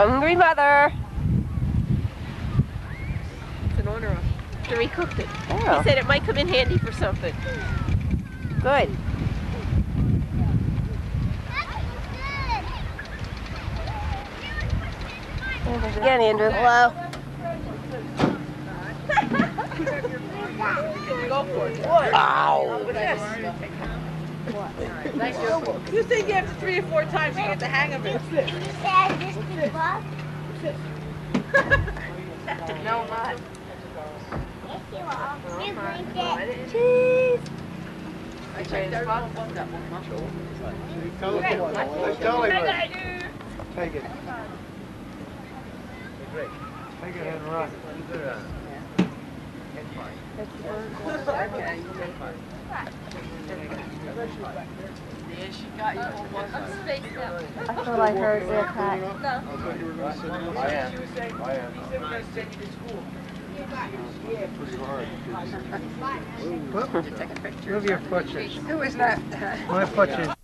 Hungry mother. It's an honor after he cooked it. Oh. He said it might come in handy for something. Good. Again, Andrew. Hello. Go for it. Ow. You think after 3 or 4 times you get the hang of it. No, not. Cheese. I checked our box. Take it. Take it and run. Yeah, she got you. I thought I heard real cut. I am. She said we're going to send you to school. Pretty hard. Take a picture. Move your foot. Who is that? My foot.